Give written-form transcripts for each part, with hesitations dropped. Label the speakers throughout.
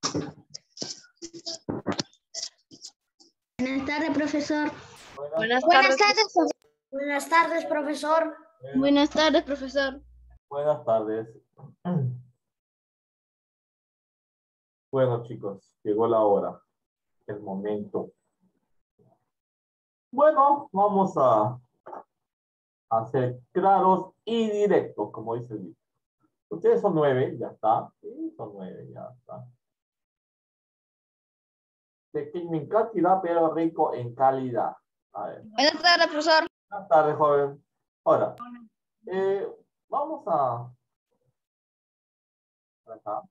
Speaker 1: Buenas tardes, profesor.
Speaker 2: Buenas
Speaker 1: Buenas
Speaker 2: tardes.
Speaker 1: tardes. Buenas tardes, profesor.
Speaker 2: Buenas tardes, profesor.
Speaker 3: Buenas tardes. Bueno, chicos, llegó la hora, el momento. Bueno, vamos a ser claros y directos, como dice el libro. Ustedes son 9, ya está. Sí, son 9, ya está. Pequeño en cantidad, pero rico en calidad. A ver.
Speaker 2: Buenas tardes, profesor.
Speaker 3: Buenas tardes, joven. Ahora, vamos acá.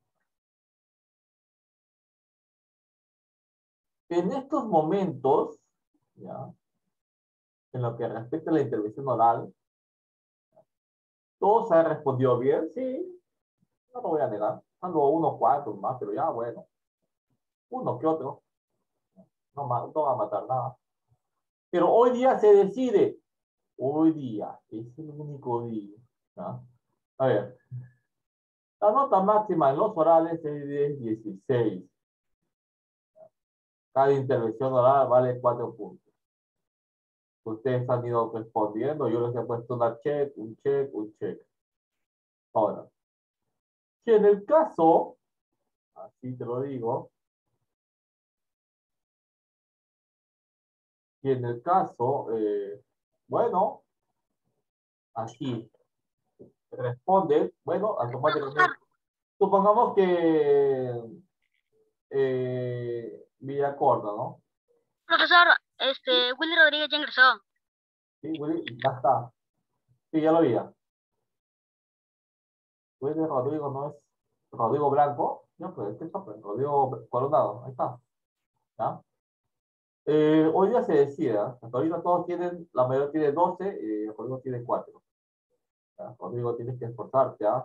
Speaker 3: En estos momentos, ya, en lo que respecta a la intervención oral, todos han respondido bien, sí, no lo voy a negar. Salvo unos cuantos más, pero ya, bueno. Uno que otro. No va a matar nada. Pero hoy día se decide. Hoy día es el único día. ¿Ya? A ver. La nota máxima en los orales es de 16. Cada intervención oral vale 4 puntos. Ustedes han ido respondiendo. Yo les he puesto una check, un check, un check. Ahora, si en el caso, así te lo digo, si en el caso, bueno, aquí responde, bueno, automáticamente. Supongamos que Villacorta, ¿no?
Speaker 4: Profesor, Willy Rodríguez ya ingresó.
Speaker 3: Sí, Willy, ya está. Sí, ya lo vi. Willy Rodrigo no es Rodrigo Blanco. No, pues este es Rodrigo Coronado. Ahí está. ¿Ya? Hoy día se decide. Hasta ahorita todos tienen, la mayoría tiene 12, Rodrigo tiene 4. ¿Ya? Rodrigo, tienes que esforzarte, ¿ah?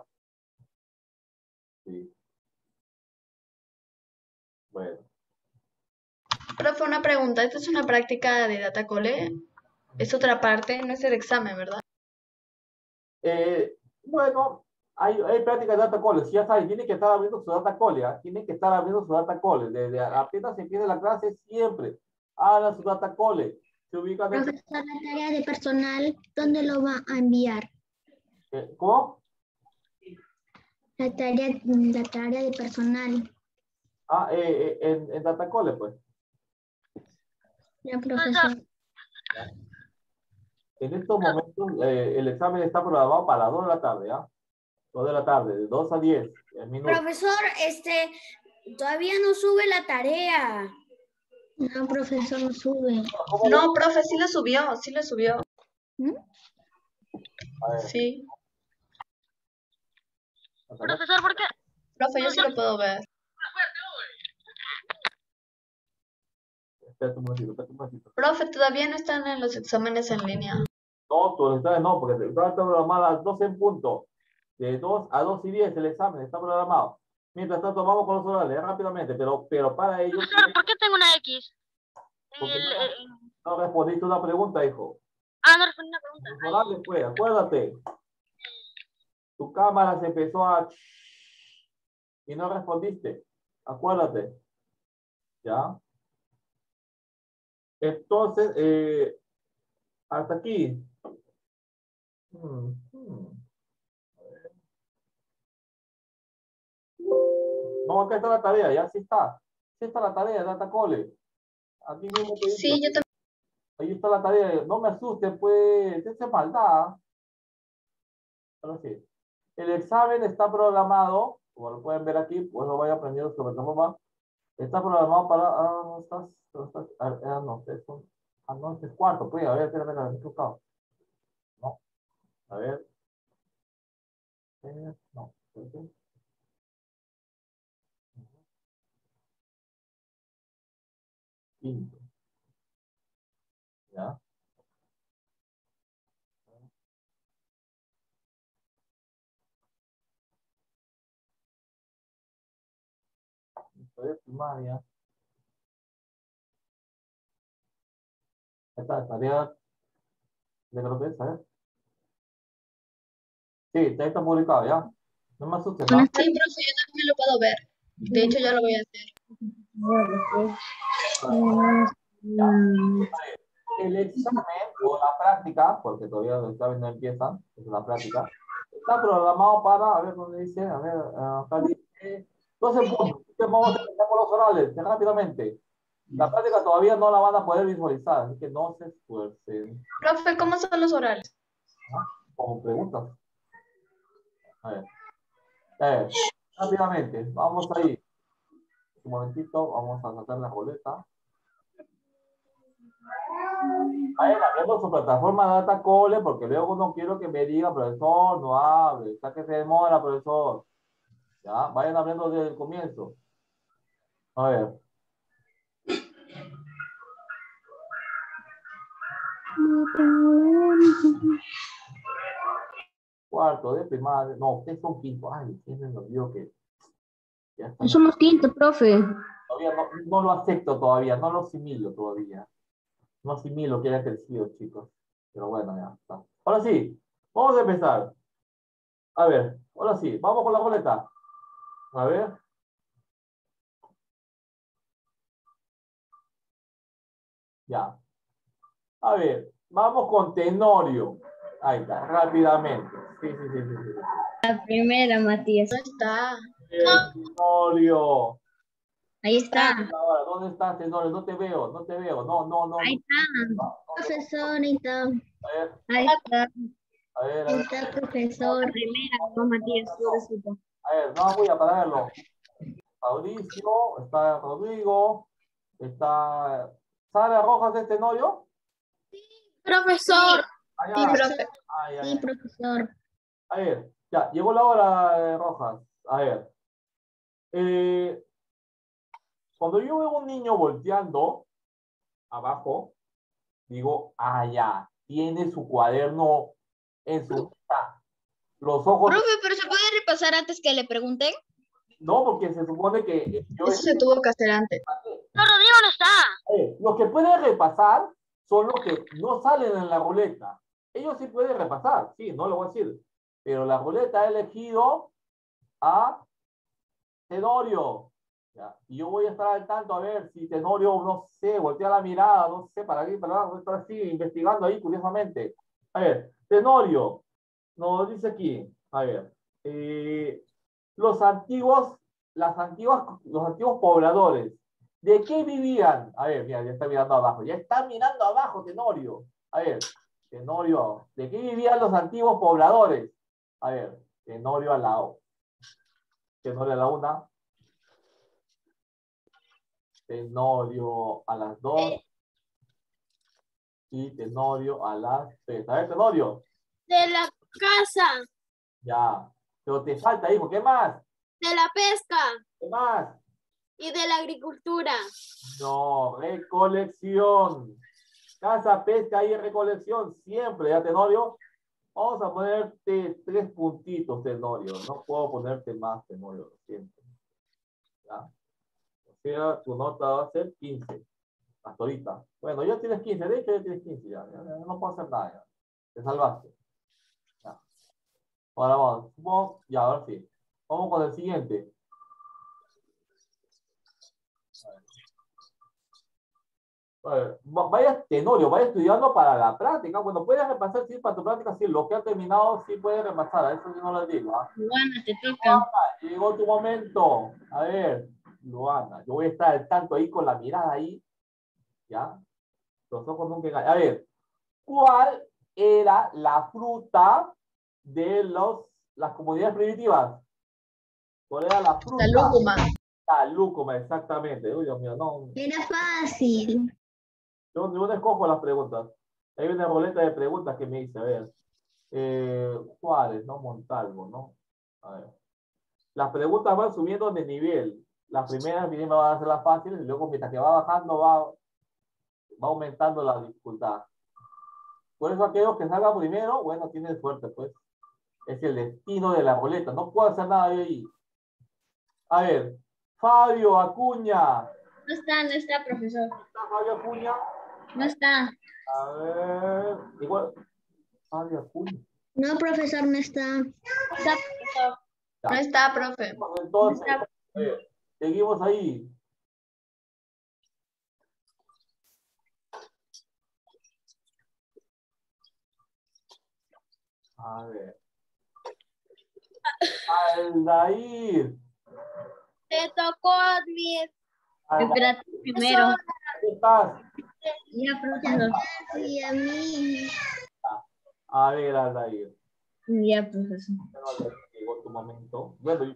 Speaker 3: Sí. Bueno.
Speaker 2: Profe, una pregunta. ¿Esta es una práctica de Data Cole? Es otra parte, no es el examen, ¿verdad?
Speaker 3: Bueno, hay prácticas de data call. Si ya saben, tiene que estar abriendo su data call, ¿ya? Tiene que estar abriendo su data call. Desde apenas empieza la clase, siempre abran su data call. Se ubican en...
Speaker 1: Profesor, la tarea de personal, ¿dónde lo va a enviar?
Speaker 3: ¿Cómo?
Speaker 1: La tarea de personal.
Speaker 3: Ah, en data call, pues.
Speaker 1: Ya, profesor.
Speaker 3: En estos momentos, el examen está programado para las 2 de la tarde, ¿ya? 2 de la tarde, de 2 a 10 minutos.
Speaker 1: Profesor, todavía no sube la tarea. No, profesor, no sube.
Speaker 2: No, profe, sí lo subió, sí lo subió.
Speaker 1: ¿Mm?
Speaker 3: A ver,
Speaker 2: Sí.
Speaker 4: Profesor, ¿por qué?
Speaker 2: Profe, yo sí lo puedo ver.
Speaker 3: espérate un momentito, espérate un momentito.
Speaker 2: Profe, todavía no están en los exámenes en línea.
Speaker 3: No, tú sabes, no, porque está programado a las 12 en punto. De 2 a 2 y 10 el examen está programado. Mientras tanto, vamos con los orales rápidamente, pero para ello...
Speaker 4: Profesor, ¿por qué tengo una X?
Speaker 3: Porque no respondiste una pregunta, hijo.
Speaker 4: No respondí una pregunta.
Speaker 3: Los orales, pues, acuérdate. Tu cámara se empezó a... y no respondiste. Acuérdate. ¿Ya? Entonces, hasta aquí. No, acá está la tarea, ya sí está. Sí está la tarea, data cole. Aquí mismo te digo.
Speaker 2: Sí, yo también.
Speaker 3: Ahí está la tarea. No me asusten, pues. Es maldad. Pero sí. El examen está programado, como lo pueden ver aquí, pues lo vaya aprendiendo sobre todo más. Está programado para. No estás. No, no, este es cuarto, pues. A ver, espérame, me he equivocado. No. A ver. No. Quinto. ¿Ya? Esto es primaria. Esta tarea de creo que es, ¿sabes? Sí, ya está publicado, ya. No me asustes, ¿no?
Speaker 2: Sí, profe, yo también lo puedo ver. De hecho, ya lo voy a hacer.
Speaker 3: Ya. El examen o la práctica, porque todavía los exámenes no empiezan, es una práctica, está programado para, a ver dónde dice, a ver, acá dice 12 puntos. Entonces vamos a empezar con los orales, rápidamente. La práctica todavía no la van a poder visualizar, así que no se esfuercen.
Speaker 2: Profe, ¿cómo son los orales?
Speaker 3: ¿No? Como preguntas. A ver, rápidamente, vamos ahí. Un momentito, vamos a sacar la boleta. Vayan abriendo su plataforma de Datacole, porque luego no quiero que me diga, profesor, no hable, está que se demora, profesor. Ya, vayan abriendo desde el comienzo. A ver. Cuarto de primaria. No, ustedes son quinto. Ay, siempre me olvidó que ya están.
Speaker 1: Somos quinto, profe.
Speaker 3: Todavía no lo acepto todavía, no lo asimilo todavía. No asimilo que haya crecido, chicos. Pero bueno, ya está. Ahora sí, vamos a empezar. A ver, ahora sí, vamos con la boleta. A ver. Ya. A ver, vamos con Tenorio. Ahí está, rápidamente. Sí, sí, sí, sí, sí.
Speaker 1: La primera, Matías.
Speaker 2: No está.
Speaker 3: Tenorio.
Speaker 1: Ahí está.
Speaker 3: Ahora, ¿dónde estás, Tenorio? No te veo, no te veo. No, no, no.
Speaker 1: Ahí
Speaker 3: No.
Speaker 1: está. Profesorita.
Speaker 3: A ver,
Speaker 1: Ahí está.
Speaker 3: a ver, a
Speaker 1: Ahí
Speaker 3: ver.
Speaker 1: está, profesor. La primera, no, Matías.
Speaker 3: A ver, no voy a pararlo. Mauricio, está Rodrigo, está Sara Rojas de Tenorio.
Speaker 1: Profesor.
Speaker 3: Ah,
Speaker 2: Sí,
Speaker 3: ya.
Speaker 2: profe.
Speaker 3: Ah, ya,
Speaker 1: Sí,
Speaker 3: ya.
Speaker 1: profesor.
Speaker 3: A ver, ya, llegó la hora, Rojas. A ver. Cuando yo veo a un niño volteando abajo, digo, ah, ya, tiene su cuaderno en su mesa. Los ojos,
Speaker 1: Profe, pero ¿se puede repasar antes que le pregunten?
Speaker 3: no, porque se supone que
Speaker 2: Eso se tuvo que hacer antes.
Speaker 4: No, Rodrigo no está.
Speaker 3: los que pueden repasar son los que no salen en la ruleta. Ellos sí pueden repasar, sí, no lo voy a decir. Pero la ruleta ha elegido a Tenorio. Ya. Y yo voy a estar al tanto a ver si Tenorio, no sé, voltea la mirada, no sé, para qué, para voy a estar así investigando ahí curiosamente. A ver, Tenorio, nos dice aquí, a ver, los antiguos pobladores, ¿de qué vivían? A ver, mira, ya está mirando abajo, ya está mirando abajo, Tenorio. A ver, Tenorio, ¿de qué vivían los antiguos pobladores? A ver, Tenorio a la una, Tenorio a las 2 y Tenorio a las 3. A ver, Tenorio,
Speaker 1: De la casa,
Speaker 3: ya. Pero te falta, hijo, ¿qué más?
Speaker 1: de la pesca
Speaker 3: ¿Qué más?
Speaker 1: y de la agricultura.
Speaker 3: No, recolección. Casa, pesca y recolección, siempre, ¿ya, Tenorio? Vamos a ponerte 3 puntitos, Tenorio. No puedo ponerte más, Tenorio, lo siento. ¿Ya? O sea, tu nota va a ser 15. Hasta ahorita. Bueno, ya tienes 15, de hecho ya tienes 15, ya no puedo hacer nada. Ya. Te salvaste. Ya. Ahora vamos, ya, ahora sí. Vamos con el siguiente. A ver, vaya Tenorio, vaya estudiando para la práctica. Bueno, puedes repasar, sí, para tu práctica, sí, lo que ha terminado, sí puedes repasar, a eso sí no lo digo. ¿Ah?
Speaker 1: Luana, te toca.
Speaker 3: Llegó tu momento. A ver, Luana, yo voy a estar al tanto ahí con la mirada ahí, ¿ya? Los ojos nunca engañan. A ver, ¿cuál era la fruta de las comunidades primitivas? ¿Cuál era la fruta?
Speaker 2: La lúcuma.
Speaker 3: La lúcuma, exactamente. Uy, Dios mío, no.
Speaker 1: Era fácil.
Speaker 3: Yo no escojo las preguntas. Hay una boleta de preguntas que me dice, a ver. Juárez, ¿no? Montalvo, ¿no? A ver. Las preguntas van subiendo de nivel. Las primeras me van a ser las fáciles y luego mientras que va bajando va aumentando la dificultad. Por eso aquellos que salgan primero, bueno, tienen suerte, pues. Es el destino de la boleta. No puedo hacer nada de ahí. A ver, Fabio Acuña.
Speaker 1: No está, profesor.
Speaker 3: ¿Está Fabio Acuña?
Speaker 1: No está.
Speaker 3: A ver, igual. Fabio Acuña.
Speaker 1: No, profesor, no está.
Speaker 2: No está, profe.
Speaker 3: Entonces, a ver, Seguimos ahí. A ver. Aldair.
Speaker 1: Te tocó admitir.
Speaker 3: Aldair,
Speaker 1: Primero.
Speaker 3: ¿dónde estás?
Speaker 1: Ya, profesor. Sí, a mí.
Speaker 3: A ver, Aldair.
Speaker 1: Ya, profesor.
Speaker 3: Bueno, Aldair, llegó tu momento. Bueno,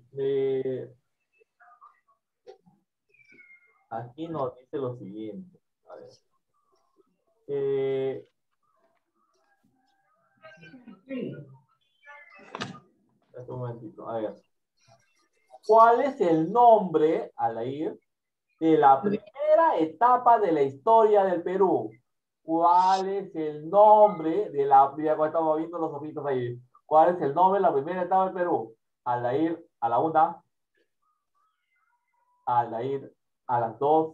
Speaker 3: aquí nos dice lo siguiente. A ver. Un momentito. A ver. ¿Cuál es el nombre, Aldair, de la primera etapa de la historia del Perú? ¿Cuál es el nombre de la... Mira, cuando estamos viendo los ojitos ahí. ¿Cuál es el nombre de la primera etapa del Perú? Aldair, a la una. Aldair, a las dos.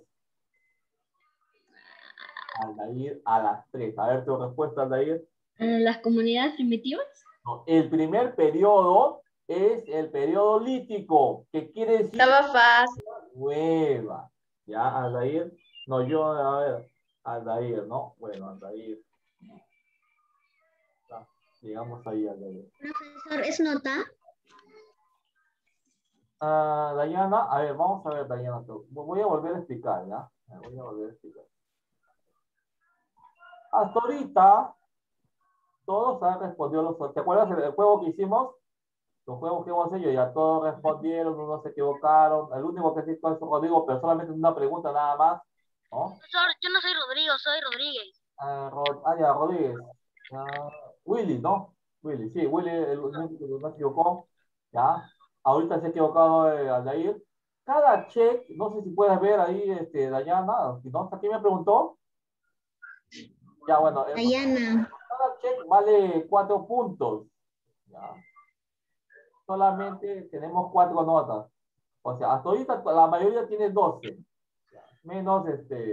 Speaker 3: Aldair, a las tres. A ver tu respuesta, Aldair.
Speaker 1: ¿Las comunidades primitivas?
Speaker 3: No, el primer periodo es el periodo lítico, que quiere decir
Speaker 2: Estaba fácil.
Speaker 3: nueva. ¿Ya, Aldair? No, yo, a ver, Aldair, ¿no? Bueno, Aldair. Ya, llegamos ahí, Aldair.
Speaker 1: Profesor, ¿es nota?
Speaker 3: Dayana, a ver, vamos a ver, Dayana. Voy a volver a explicar, ¿ya? Voy a volver a explicar. Hasta ahorita, todos han respondido los... ¿Te acuerdas del juego que hicimos? Los juegos que hemos hecho, ya todos respondieron, unos se equivocaron. El único que sí fue Rodrigo, pero solamente una pregunta nada más, ¿no?
Speaker 4: Profesor, yo no soy Rodrigo, soy Rodríguez.
Speaker 3: Ya, Rodríguez. Willy, ¿no? Willy, sí, Willy, el único que no se equivocó. Ya. Ahorita se ha equivocado Aldair. Cada check, no sé si puedes ver ahí, Dayana, si no, aquí me preguntó. Ya, bueno,
Speaker 1: Dayana.
Speaker 3: cada check vale 4 puntos. Ya. Solamente tenemos 4 notas. O sea, hasta ahorita la mayoría tiene 12. Menos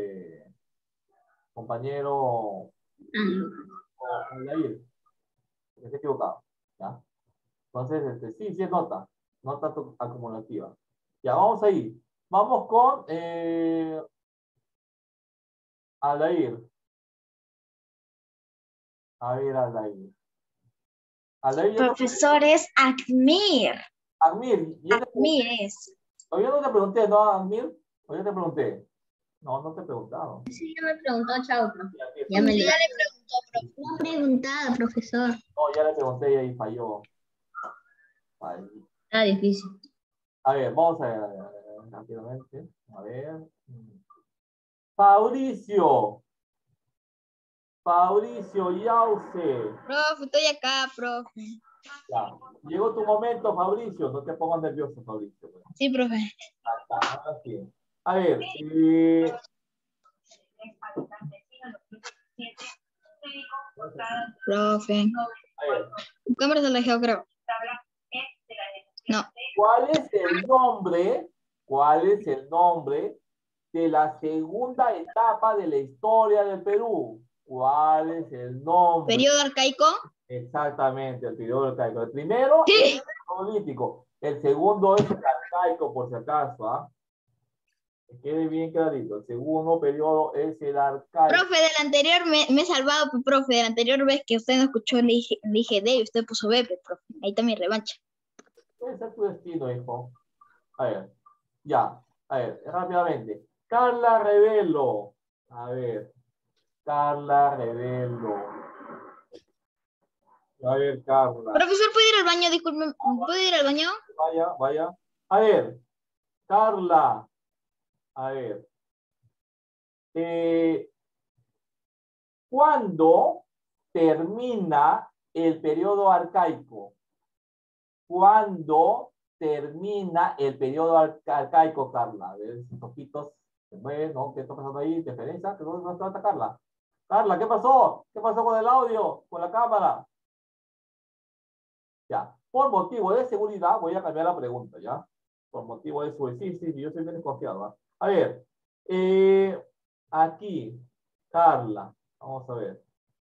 Speaker 3: compañero Aldair, que se ha equivocado. ¿Ya? Entonces, sí, sí es nota. Nota acumulativa. Ya, vamos ahí. Vamos con Aldair. A ver, Aldair. Aldair,
Speaker 2: Profesores, Admir.
Speaker 3: Admir,
Speaker 2: Admir es.
Speaker 3: todavía no te pregunté, ¿no, Admir? O ya te pregunté. No, no te he preguntado.
Speaker 1: Sí, ya me preguntó, chao, profe.
Speaker 3: Ya,
Speaker 1: Ya me
Speaker 2: Ya
Speaker 1: le
Speaker 2: le preguntó, profe.
Speaker 1: No preguntada, profesor.
Speaker 3: no, ya le pregunté y ahí falló. Falló.
Speaker 1: Está difícil.
Speaker 3: A ver, vamos a ver, rápidamente. A ver. Fabricio. Fabricio Yause.
Speaker 2: Profe, estoy acá, profe.
Speaker 3: Ya. Llegó tu momento, Fabricio. No te pongas nervioso, Fabricio.
Speaker 2: Sí, profe.
Speaker 3: Ahora sí. A ver.
Speaker 2: Profe.
Speaker 3: A ver.
Speaker 2: Cámara de la geo, creo. No.
Speaker 3: ¿Cuál es el nombre? ¿Cuál es el nombre de la segunda etapa de la historia del Perú? ¿Cuál es el nombre?
Speaker 2: Periodo arcaico.
Speaker 3: Exactamente, el periodo arcaico. El primero es el neolítico. El segundo es el arcaico, por si acaso, ¿ah? Que quede bien clarito. El segundo periodo es el arcaico.
Speaker 2: Profe, del anterior me he salvado, profe. De la anterior vez que usted no escuchó, le dije D y usted puso B, profe. Ahí está mi revancha.
Speaker 3: Ese es tu destino, hijo. A ver, ya. A ver, rápidamente. Carla Revelo. A ver. Carla Revelo. A ver, Carla.
Speaker 2: Profesor, ¿puede ir al baño? Disculpe, ¿puede ir al baño?
Speaker 3: Vaya, vaya. A ver, Carla. A ver. ¿Cuándo termina el periodo arcaico? ¿Cuándo termina el periodo arcaico, Carla? A ver, esos ojitos se mueven, ¿no? ¿Qué está pasando ahí? ¿Diferencia? ¿Qué no está Carla? Carla, ¿qué pasó? ¿Qué pasó con el audio? ¿Con la cámara? Ya. Por motivo de seguridad voy a cambiar la pregunta, ¿ya? Por motivo de seguridad. Sí, sí, yo soy bien desconfiado, ¿va? A ver. Aquí, Carla. Vamos a ver.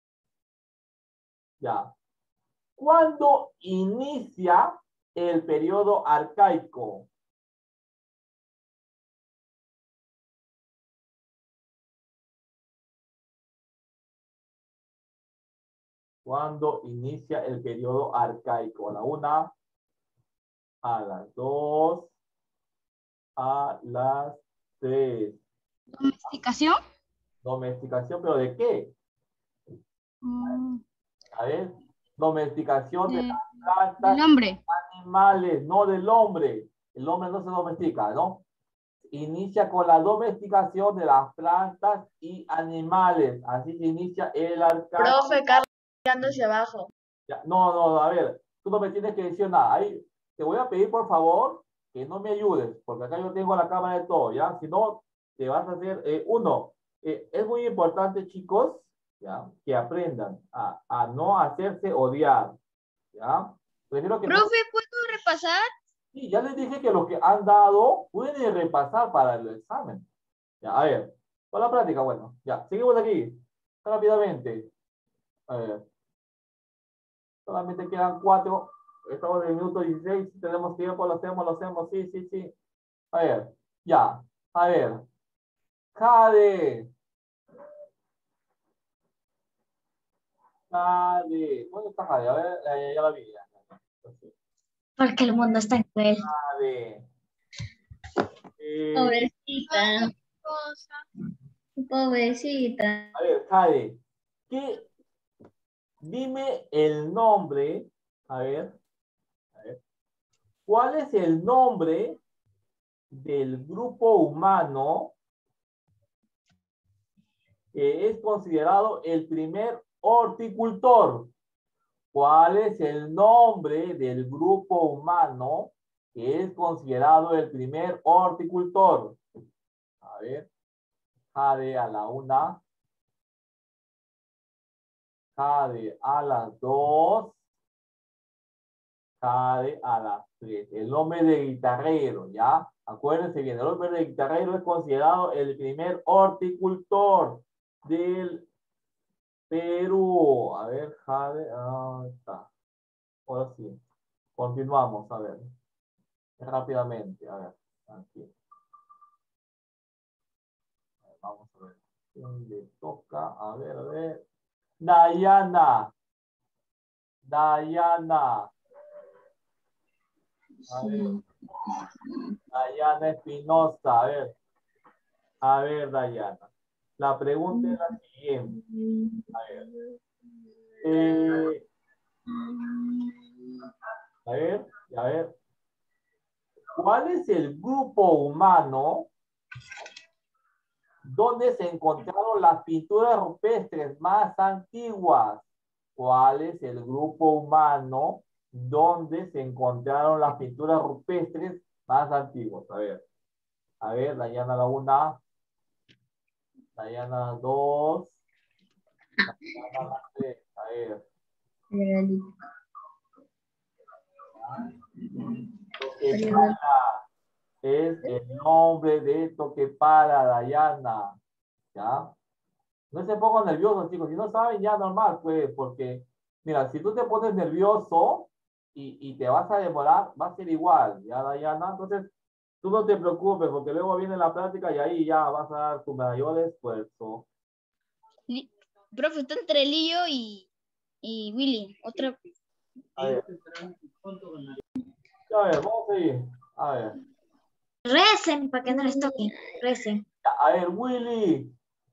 Speaker 3: Ya. ¿Cuándo inicia el periodo arcaico? ¿Cuándo inicia el periodo arcaico? A la 1, a las 2, a las 3.
Speaker 5: ¿Domesticación?
Speaker 3: Domesticación, ¿pero de qué? A ver, domesticación de las plantas,
Speaker 5: Del hombre.
Speaker 3: animales, no del hombre. El hombre no se domestica, ¿no? Inicia con la domesticación de las plantas y animales. Así se inicia el arcaico.
Speaker 2: Profe, Carlos, mirando hacia abajo.
Speaker 3: Ya, no, a ver, tú no me tienes que decir nada. Ahí te voy a pedir, por favor, que no me ayudes, porque acá yo tengo la cámara de todo, ¿ya? Si no, te vas a hacer, es muy importante, chicos, ¿ya? Que aprendan a no hacerse odiar, ¿ya? Prefiero que no.
Speaker 5: Profe, ¿puedo repasar?
Speaker 3: Sí, ya les dije que lo que han dado pueden repasar para el examen. Ya, a ver, con la práctica, bueno, ya, seguimos aquí, rápidamente. A ver. Solamente quedan 4. Estamos en el minuto 16. Si tenemos tiempo, lo hacemos. Sí. A ver, ya. A ver. Jade. ¿Dónde está Jade? A ver, ya la vi.
Speaker 1: Porque el mundo está cruel.
Speaker 3: Jade.
Speaker 5: Pobrecita. Pobrecita.
Speaker 3: A ver, Jade. Dime el nombre. A ver. ¿Cuál es el nombre del grupo humano que es considerado el primer horticultor? ¿Cuál es el nombre del grupo humano que es considerado el primer horticultor? A ver, Jade a la 1, Jade a las 2, Jade a las 3. El nombre de guitarrero, ¿ya? Acuérdense bien, el nombre de guitarrero es considerado el primer horticultor del Perú. A ver, Jade, ahí está. Ahora sí. Continuamos, a ver. Rápidamente, a ver. Aquí. A ver, vamos a ver. ¿Quién le toca? A ver. Dayana. A ver. Dayana Espinosa. A ver, Dayana. La pregunta es la siguiente. A ver. ¿Cuál es el grupo humano donde se encontraron las pinturas rupestres más antiguas? ¿Cuál es el grupo humano donde se encontraron las pinturas rupestres más antiguas? A ver, Dayana la 1, Dayana la 2, Dayana la 3. A ver. Toquepala es el nombre de Toquepala, Dayana. ¿Ya? No se pongan nerviosos, chicos. Si no saben, ya normal, pues, porque, mira, si tú te pones nervioso y te vas a demorar, va a ser igual, ¿ya, Dayana? Entonces, tú no te preocupes, porque luego viene la práctica y ahí ya vas a dar tu mayor esfuerzo.
Speaker 5: Profe, está entre Lillo y Willy. Otra.
Speaker 3: A ver. A ver, vamos a seguir. A ver.
Speaker 1: Recen para que no les toque. Recen.
Speaker 3: A ver, Willy.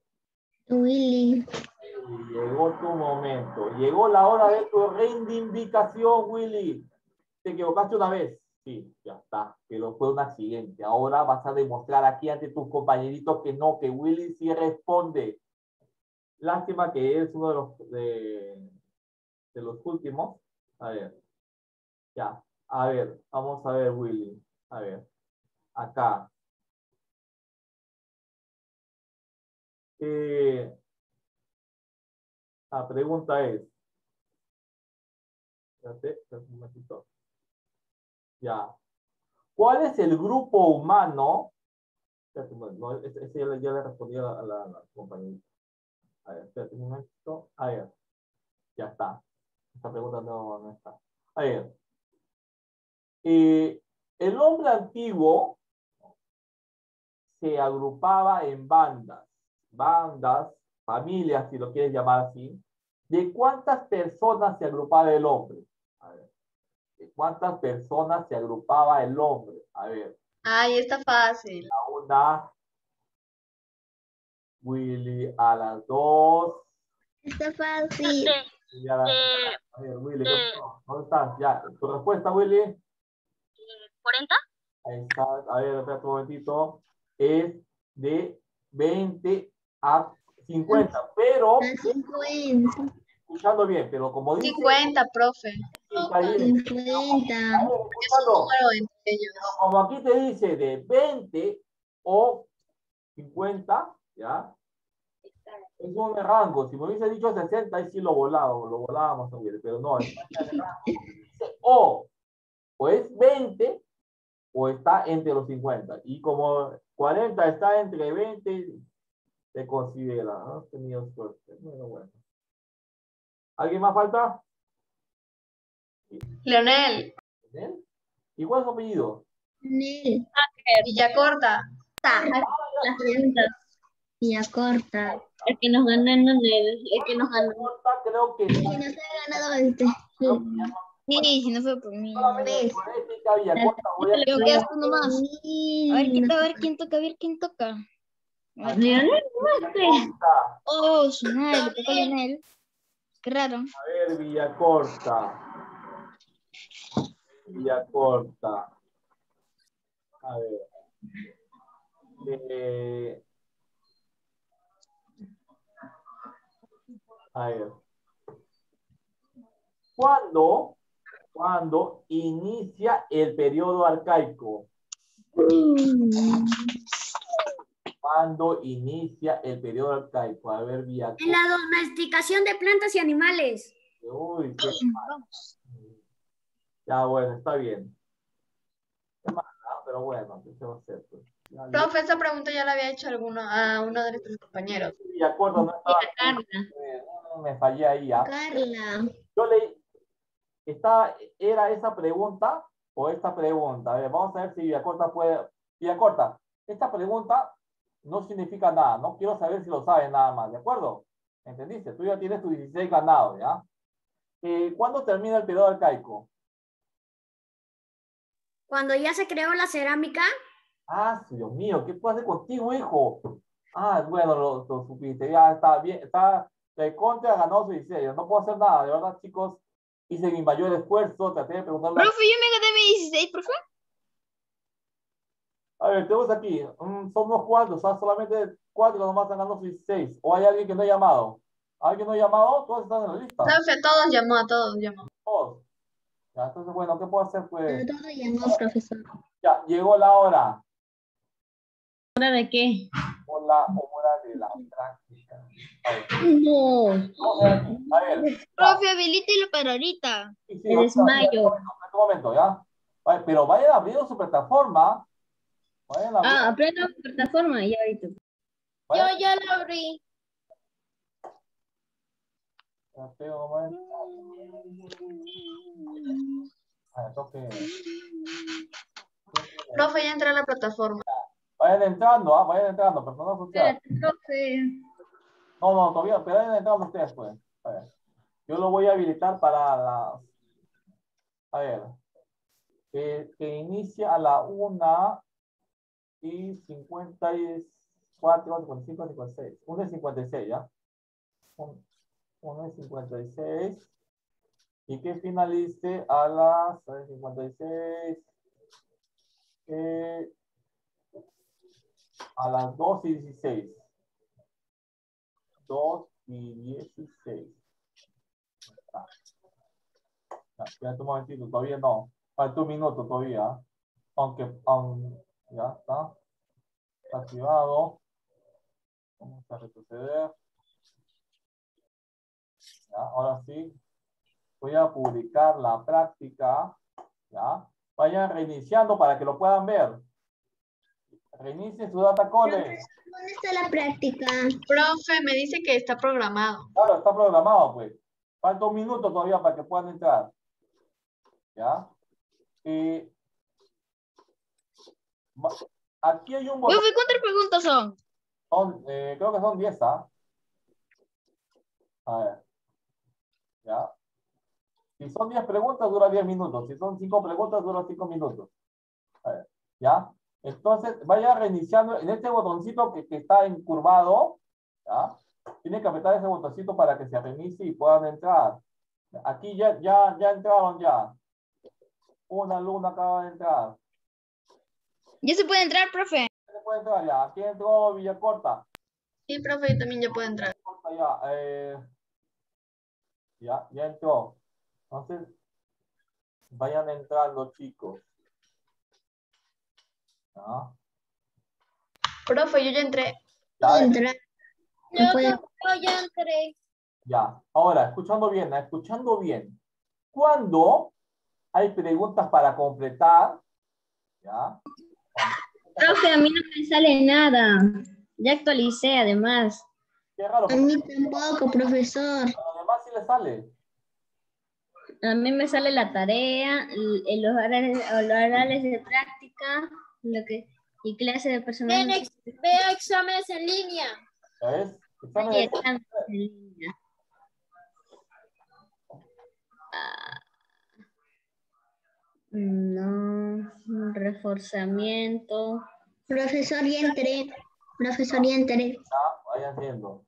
Speaker 3: Llegó tu momento. Llegó la hora de tu reivindicación, Willy. Te equivocaste una vez. Sí, ya está. Pero fue un accidente. Ahora vas a demostrar aquí ante tus compañeritos que no, que Willy sí responde. Lástima que es uno de los últimos. A ver. Ya. A ver, vamos a ver, Willy. A ver. Acá. La pregunta es. Espérate un momentito. Ya. ¿Cuál es el grupo humano? No, ese ya le respondí a la compañera. A ver, espérate un momento. A ver. Ya está. Esta pregunta no está. A ver. El hombre antiguo se agrupaba en bandas, familias, si lo quieres llamar así, ¿De cuántas personas se agrupaba el hombre? A ver. ¿De cuántas personas se agrupaba el hombre? A ver.
Speaker 2: Ay, está fácil.
Speaker 3: A una, Willy, a las dos.
Speaker 1: Está fácil.
Speaker 3: Y a, a ver, Willy, ¿qué pasó? ¿Dónde estás? Ya, tu respuesta, Willy.
Speaker 4: 40.
Speaker 3: Ahí está. A ver, espera un momentito. Es de 20 a 50. Pero,
Speaker 1: 50.
Speaker 3: escuchando bien, pero como dice,
Speaker 2: 50, profe.
Speaker 3: está bien.
Speaker 1: 50.
Speaker 3: A ver,
Speaker 2: Es un
Speaker 3: escuchando.
Speaker 2: número entre ellos.
Speaker 3: Pero como aquí te dice de 20 o 50, ¿ya? Es un rango. Si me hubiese dicho 60, ahí sí lo volábamos, pero no, está en el rango. Dice o es 20 o está entre los 50. Y como 40 está entre 20, se considera. No has tenido suerte. Bueno. ¿Alguien más falta?
Speaker 2: Leonel,
Speaker 3: ¿Eh? ¿Y cuál es su apellido?
Speaker 1: Nel.
Speaker 2: Villacorta.
Speaker 5: Las preguntas.
Speaker 1: Y corta.
Speaker 5: El que nos ganó en el que nos ganó.
Speaker 3: Creo que
Speaker 1: Y no se ha ganado este.
Speaker 5: Sí, si no fue por mí.
Speaker 3: solamente por ética Villacorta voy a
Speaker 5: Pero quedas tú nomás. A ver quién toca, a ver quién toca. Leonel,
Speaker 3: Villacorta.
Speaker 5: oh, su madre, le tocó a Leonel. Qué raro.
Speaker 3: A ver, Villacorta. Villacorta. A ver. A ver. ¿Cuándo inicia el periodo arcaico? ¿Cuándo inicia el periodo arcaico? A ver, Villacorta.
Speaker 1: En la domesticación de plantas y animales.
Speaker 3: Uy, qué mal. Ya, bueno, está bien. Qué mal, ¿no? Pero bueno, ¿qué se va a hacer? Pues? Ya,
Speaker 2: Profe, esa pregunta ya la había hecho a uno de nuestros compañeros.
Speaker 3: Villacorta no estaba. Me fallé ahí, ¿ah?
Speaker 1: Carla.
Speaker 3: Yo leí, ¿era esa pregunta o esta pregunta? A ver, vamos a ver si Villacorta puede. Villacorta, esta pregunta no significa nada. No quiero saber si lo sabes nada más, ¿de acuerdo? ¿Entendiste? Tú ya tienes tus 16 ganados, ¿ya? ¿Cuándo termina el periodo arcaico?
Speaker 1: Cuando ya se creó la cerámica.
Speaker 3: Ah, Dios mío, ¿qué puedo hacer contigo, hijo? Ah, bueno, lo supiste, ya está bien, está, de contra ganó su 16, no puedo hacer nada, de verdad, chicos, hice mi mayor esfuerzo, traté de preguntarle.
Speaker 5: Profe, yo me gané mi 16, profe.
Speaker 3: A ver, tenemos aquí, son unos cuantos, solamente 4 nomás han ganado su 16, o hay alguien que no ha llamado. ¿Alguien no ha llamado? Todos están en la lista.
Speaker 2: Profe, a todos llamó.
Speaker 3: Todos. Ya, entonces, bueno, ¿qué puedo hacer? Pues,
Speaker 1: Todo llamó, profesor.
Speaker 3: ya, llegó la hora.
Speaker 5: ¿Hora de qué?
Speaker 3: O la hora de la práctica.
Speaker 5: No.
Speaker 3: A ver.
Speaker 5: Profe, habilítelo para ahorita.
Speaker 3: Sí,
Speaker 5: Me desmayo.
Speaker 3: En este momento, ¿ya? Pero vayan abriendo su plataforma. Vayan abriendo.
Speaker 5: Ah, aprendo la plataforma y ahorita.
Speaker 3: Vayan-
Speaker 5: ya la abrí.
Speaker 3: Espera un momento. Toque.
Speaker 2: Profe, ya entré a la plataforma.
Speaker 3: Vayan entrando, vayan entrando, personas sociales.
Speaker 5: Profe.
Speaker 3: No, todavía, pero vayan entrando ustedes, pues. A ver. Yo lo voy a habilitar para las. A ver. Que inicia a la 1:54, 55, 56. 1:56, ¿ya? 1:56. Y que finalice a las 56. A las 2:16. 2:16. Espérate un momentito, todavía no. Falta un minuto todavía. Aunque ya está. Está activado. Vamos a retroceder. Ya, ahora sí. Voy a publicar la práctica. Ya. Vayan reiniciando para que lo puedan ver. Reinicien su data cole.
Speaker 1: ¿Dónde está la práctica?
Speaker 2: Profe, me dice que está programado.
Speaker 3: Claro, está programado, pues. Falta un minuto todavía para que puedan entrar. ¿Ya? Aquí hay un botón.
Speaker 5: Profe, ¿cuántas preguntas son?
Speaker 3: Creo que son 10, ¿ah? A ver. ¿Ya? Si son 10 preguntas, dura 10 minutos. Si son 5 preguntas, dura 5 minutos. A ver, ¿ya? Entonces, vaya reiniciando en este botoncito que está encurvado, ¿ya? Tiene que apretar ese botoncito para que se reinicie y puedan entrar. Aquí ya entraron ya. Una alumna acaba de entrar.
Speaker 5: ¿Ya se puede entrar, profe?
Speaker 3: ¿Quién puede entrar ya? Aquí entró Villacorta.
Speaker 2: Sí, profe, yo también ya puedo entrar.
Speaker 3: Ya entró. Entonces, vayan entrando, chicos. ¿Ya?
Speaker 2: Profe, yo ya entré.
Speaker 3: Ya,
Speaker 1: Entrar. No puede.
Speaker 5: Yo ya entré.
Speaker 3: ya. Ahora, escuchando bien. Cuando hay preguntas para completar, ¿ya?
Speaker 5: Profe, a mí no me sale nada. Ya actualicé, además.
Speaker 3: Qué raro,
Speaker 1: A
Speaker 3: porque
Speaker 1: mí tampoco, profesor.
Speaker 3: además sí le sale.
Speaker 5: A mí me sale la tarea, los orales de práctica, y clase de personal.
Speaker 6: Veo exámenes en línea.
Speaker 3: ¿Ya ves?
Speaker 5: Y
Speaker 3: Examen de-
Speaker 5: exámenes en línea. No, reforzamiento.
Speaker 1: Profesor, ya entré. Profesor, ya entré.
Speaker 3: Vayan haciendo.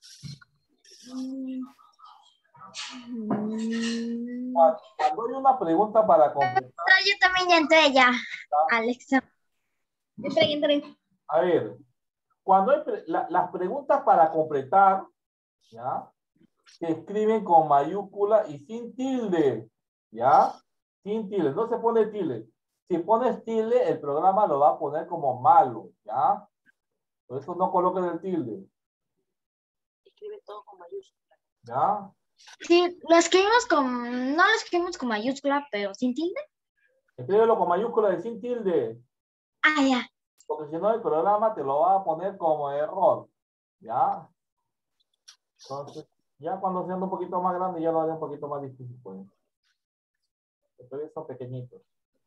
Speaker 3: Cuando hay una pregunta para completar,
Speaker 6: Yo también ya entré ya. Alexa.
Speaker 5: Entré.
Speaker 3: a ver, cuando hay las preguntas para completar, ¿ya? Se escriben con mayúscula y sin tilde, ¿ya? Sin tilde, no se pone tilde. Si pones tilde, el programa lo va a poner como malo, ¿ya? Por eso no coloques el tilde.
Speaker 4: Escribe todo con mayúsculas.
Speaker 3: ¿Ya?
Speaker 6: Sí, lo escribimos con, no lo escribimos con mayúscula, pero sin tilde.
Speaker 3: Escríbelo con mayúscula y sin tilde.
Speaker 6: Ah, ya.
Speaker 3: Porque si no, el programa te lo va a poner como error, ¿ya? Entonces, ya cuando sea un poquito más grande, ya lo haré un poquito más difícil, pues. Todavía son pequeñitos.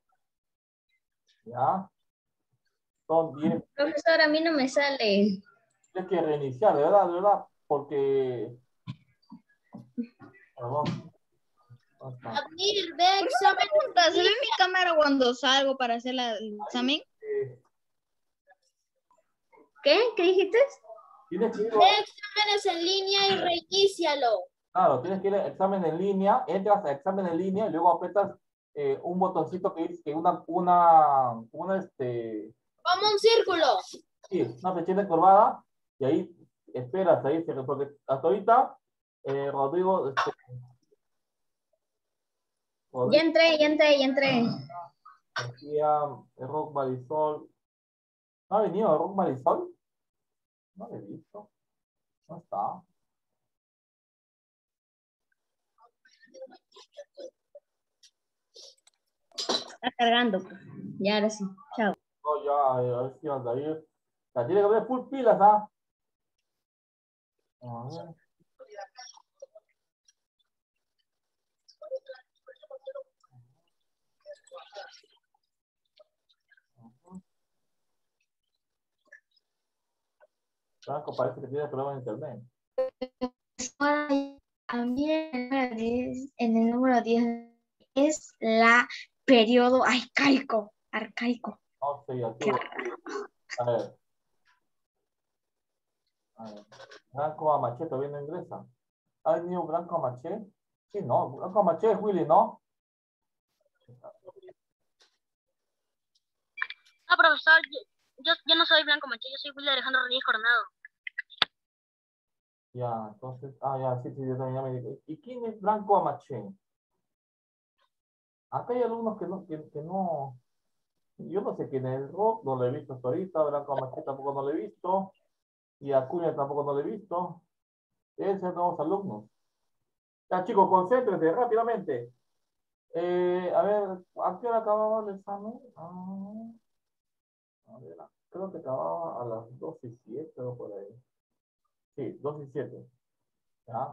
Speaker 3: ¿Ya? Son 10.
Speaker 5: Profesor, a mí no me sale.
Speaker 3: Tienes que reiniciar, de verdad, porque... Perdón.
Speaker 6: Abrir, ve exámenes.
Speaker 5: Pregunta, ¿se ve mi cámara cuando salgo para hacer el examen? ¿Qué? ¿Qué dijiste?
Speaker 3: Tienes que ir,
Speaker 6: Ve exámenes en línea y reinícialo.
Speaker 3: claro, tienes que ir a examen en línea, entras a examen en línea y luego apretas un botoncito que dice que
Speaker 6: Como un círculo.
Speaker 3: sí, una flechita curvada y ahí esperas, ahí, porque hasta ahorita, Rodrigo,
Speaker 5: Ya entré.
Speaker 3: García, Rock Marisol, ¿no ha venido Rock Marisol? No lo he visto, no está.
Speaker 5: Está cargando. Ya, ahora sí. Chao.
Speaker 3: No, ya, a ver si anda ahí. La tiene que ver full pilas, ¿ah? A ver. Franco parece que tiene problemas de internet.
Speaker 6: A mí en el número 10 es la periodo arcaico.
Speaker 3: No sé, ya tú. A ver. A ver. Franco Amache todavía no ingresa. ¿Ha venido Franco Amache? Sí, no. Franco Amache es Willy, ¿no?
Speaker 4: No, profesor, yo no soy Blanco Manché, yo soy Willy Alejandro Rodríguez Coronado.
Speaker 3: Ya, entonces. Ah, ya, sí, yo también ya me dije. ¿Y quién es Franco Amache? Acá hay algunos que no. Yo no sé quién es el Rock, no lo he visto hasta ahorita. Franco Amache tampoco no lo he visto. Y Acuña tampoco no lo he visto. Deben ser nuevos alumnos. Ya, chicos, concéntrense rápidamente. A ver, ¿a qué hora acababa el examen? A ver, creo que acababa a las 2:07 o por ahí. Sí, 2:07. ¿Ya?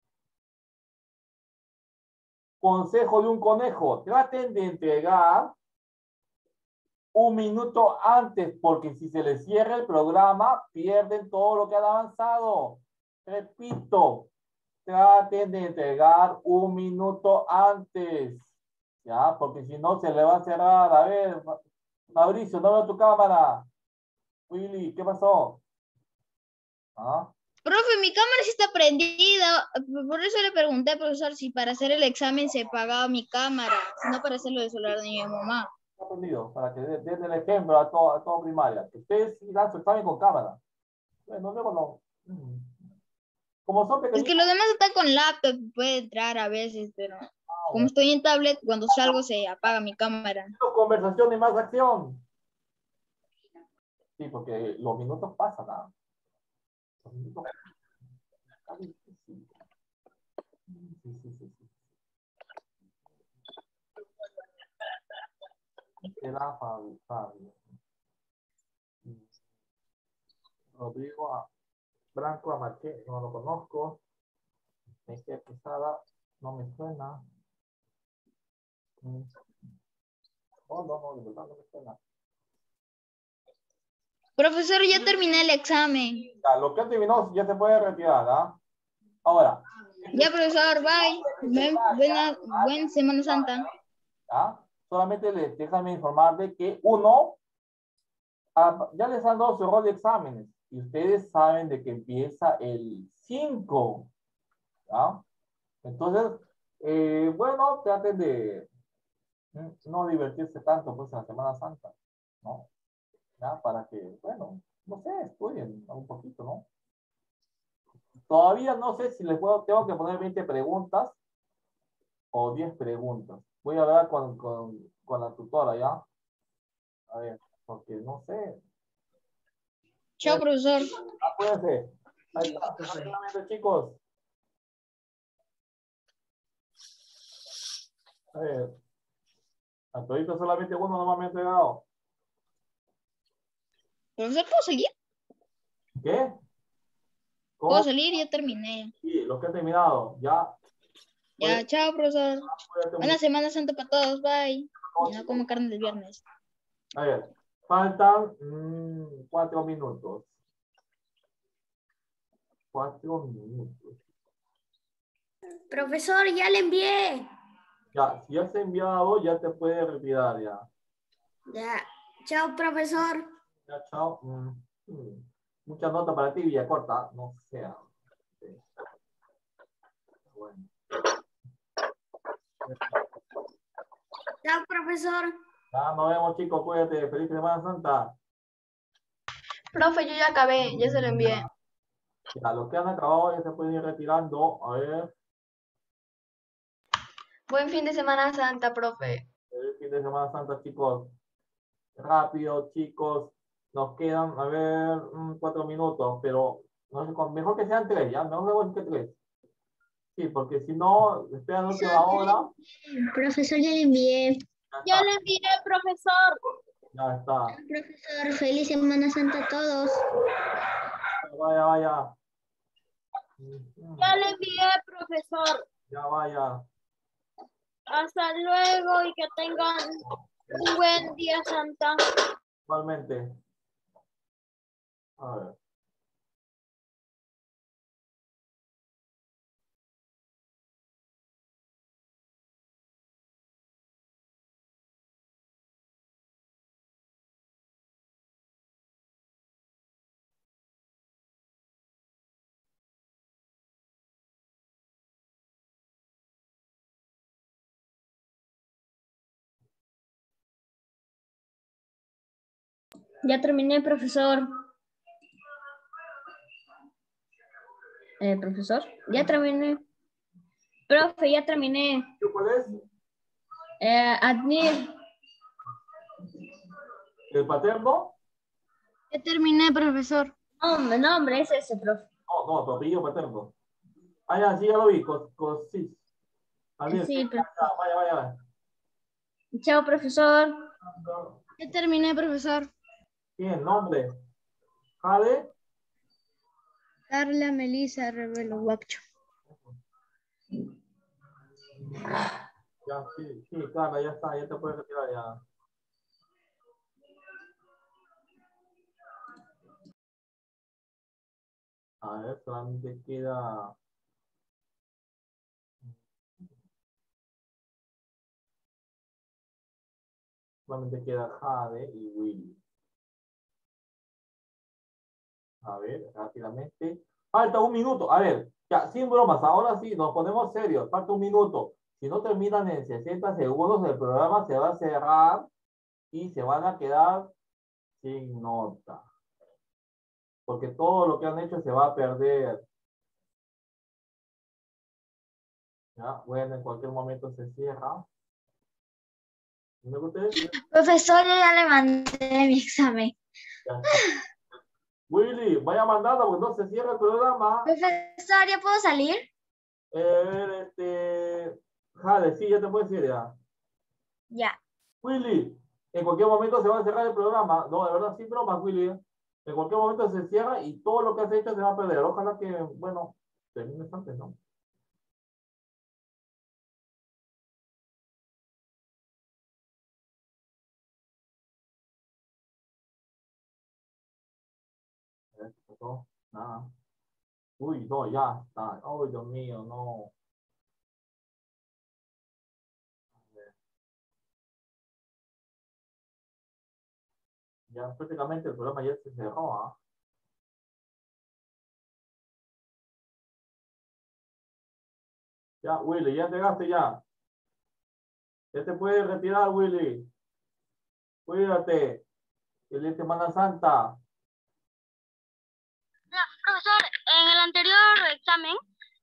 Speaker 3: Consejo de un conejo. Traten de entregar 1 minuto antes, porque si se les cierra el programa, pierden todo lo que han avanzado. Repito, traten de entregar 1 minuto antes. Ya, porque si no se le va a cerrar. A ver, Mauricio, no veo tu cámara. Willy, ¿qué pasó? ¿Ah?
Speaker 6: Profe, mi cámara sí está prendida. Por eso le pregunté al profesor si para hacer el examen se pagaba mi cámara, no para hacerlo del celular de mi mamá.
Speaker 3: Aprendido, para que den el ejemplo a toda primaria. Que ustedes sí dan su examen con cámara. Bueno, luego no. Como son
Speaker 6: Es que
Speaker 3: pequeñitos,
Speaker 6: los demás están con laptop, puede entrar a veces, pero como estoy en tablet, cuando salgo se apaga mi cámara.
Speaker 3: conversación y más acción. Sí, porque los minutos pasan, ¿ah? Los minutos pasan. Sí. Era Fabio. Rodrigo Branco Amache, no lo conozco. Mejía Quesada, no me suena. No, de verdad no me suena.
Speaker 6: Profesor, ya terminé el examen.
Speaker 3: Ya, lo que terminó ya se puede retirar, ¿ah? Ahora.
Speaker 6: Ya, profesor, bye. Buen Semana Santa.
Speaker 3: ¿Ya? Solamente déjame informar de que ya les han dado su rol de exámenes y ustedes saben de que empieza el 5, ¿ya? Entonces, bueno, traten de no divertirse tanto pues en la Semana Santa, ¿no? ¿Ya? Para que, bueno, no sé, estudien un poquito, ¿no? Todavía no sé si tengo que poner 20 preguntas o 10 preguntas. Voy a hablar con la tutora, ¿ya? A ver, porque no sé.
Speaker 6: Chao, profesor.
Speaker 3: Acuérdense. Ahí está. Rápidamente, chicos. A ver. Hasta ahorita solamente uno no me ha entregado.
Speaker 6: Profesor, ¿puedo salir?
Speaker 3: ¿Qué?
Speaker 6: ¿Puedo
Speaker 3: ¿Cómo?
Speaker 6: salir? Ya terminé.
Speaker 3: Sí, los que he terminado. Ya.
Speaker 6: Ya, chao, profesor.
Speaker 3: Cuídate
Speaker 6: Buena
Speaker 3: mucho.
Speaker 6: Semana Santa para todos. Bye. Ya no como carne del viernes.
Speaker 3: A ver. Faltan 4 minutos. 4 minutos.
Speaker 1: Profesor, ya le envié.
Speaker 3: Ya, si ya se ha enviado, ya te puede retirar ya.
Speaker 1: Ya. Chao, profesor.
Speaker 3: Ya, chao. Mucha nota para ti, Villacorta. No sea. Sí. Bueno.
Speaker 1: Chao, profesor.
Speaker 3: Ya, nos vemos, chicos. Cuídate. Feliz Semana Santa.
Speaker 2: Profe, yo ya acabé, ya se lo envié.
Speaker 3: Ya, los que han acabado ya se pueden ir retirando. A ver.
Speaker 2: Buen fin de Semana Santa, profe.
Speaker 3: El fin de Semana Santa, chicos. Rápido, chicos. Nos quedan, a ver, 4 minutos, pero no sé, mejor que sean 3, ¿ya? Mejor que 3. Sí, porque si no, esperan la última hora.
Speaker 1: Profesor, ya le envié.
Speaker 3: Ya
Speaker 4: le envié, profesor.
Speaker 3: está.
Speaker 1: Profesor, feliz Semana Santa a todos.
Speaker 3: Vaya.
Speaker 4: Ya le envié, profesor.
Speaker 3: Ya vaya.
Speaker 4: Hasta luego y que tengan un buen día, Santa.
Speaker 3: Igualmente. A ver.
Speaker 5: Ya terminé, profesor. Profesor, ya terminé. Profe, ya terminé.
Speaker 3: ¿Cuál es?
Speaker 5: Admir.
Speaker 3: ¿El paterno?
Speaker 6: Ya terminé, profesor.
Speaker 5: Nombre, es ese, profe.
Speaker 3: No, tu apellido paterno. Ah, ya, sí, ya lo vi. Sí.
Speaker 5: Sí,
Speaker 3: Vaya.
Speaker 5: chao, profesor.
Speaker 6: Ya terminé, profesor.
Speaker 3: ¿Quién? ¿Nombre? ¿Jade?
Speaker 6: Carla Melissa Revelo Guacho.
Speaker 3: Ya, sí, claro, ya está, ya te puedes retirar ya. A ver, solamente queda Solamente queda Jade y Willy. A ver, rápidamente. Falta un minuto. A ver, ya, sin bromas, ahora sí, nos ponemos serios. Falta un minuto. Si no terminan en 60 segundos, el programa se va a cerrar y se van a quedar sin nota. Porque todo lo que han hecho se va a perder. Ya, bueno, en cualquier momento se cierra. ¿Me gusta?
Speaker 6: Profesor, yo ya le mandé mi examen.
Speaker 3: Ya está. Willy, vaya mandando porque no se cierra el programa.
Speaker 6: Profesor, ¿ya puedo salir?
Speaker 3: Jale, sí, ya te puedes ir ya.
Speaker 6: Ya.
Speaker 3: Willy, en cualquier momento se va a cerrar el programa. No, de verdad, sin bromas, Willy. En cualquier momento se cierra y todo lo que has hecho se va a perder. Ojalá que, bueno, termines antes, ¿no? A ver, ¿qué pasó? Nada. Uy, no, ya está. Ay, Dios mío, no. Ya prácticamente el programa ya se cerró, ¿ah? Ya, Willy, ya llegaste ya. Ya te puedes retirar, Willy. Cuídate. Feliz Semana Santa.
Speaker 4: Profesor, en el anterior examen,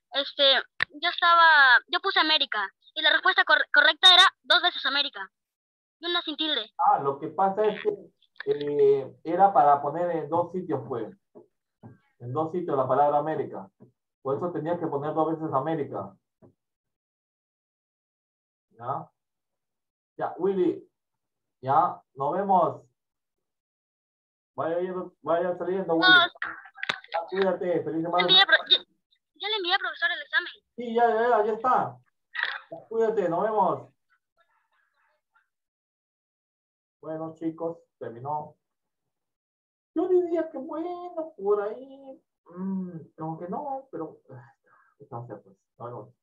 Speaker 4: yo puse América y la respuesta correcta era 2 veces América y una sin tilde.
Speaker 3: Ah, lo que pasa es que era para poner en dos sitios, pues. En dos sitios la palabra América. Por eso tenías que poner 2 veces América. ¿Ya? Ya, Willy. Ya, nos vemos. Vaya saliendo, Willy. Ya, cuídate, feliz semana.
Speaker 4: Ya le envié, profesor, el examen.
Speaker 3: Sí, ya está. Ya, cuídate, nos vemos. Bueno, chicos, terminó. Yo diría que bueno, por ahí. Como que no, pero. Entonces, pues, nos vemos.